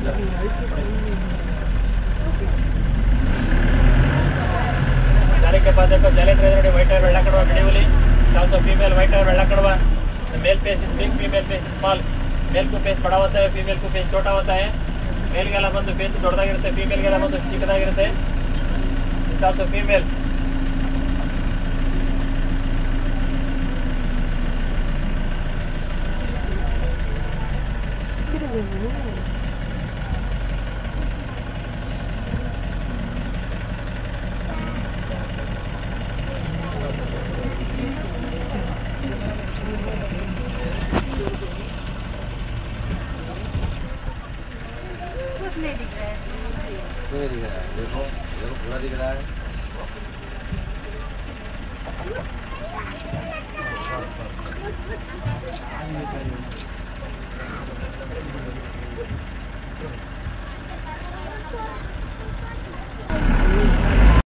के पास देखो जले व्हाइट है वेल्ला कड़वा बिड़ी also फीमेल व्हाइट है वेल्ला कड़वा male pace is big female pace small male को पेस बड़ा होता है फीमेल को पेस छोटा होता है मेल गेला बंದು पेस ದೊಡ್ಡದಾಗಿರುತ್ತೆ ಫೀಮೇಲ್ गेला बंದು ಚಿಕ್ಕದಾಗಿರುತ್ತೆ ಇಟ್ also ಫೀಮೇಲ್ नहीं दिख रहा है नहीं दिख रहा है देखो देखो पूरा दिख रहा है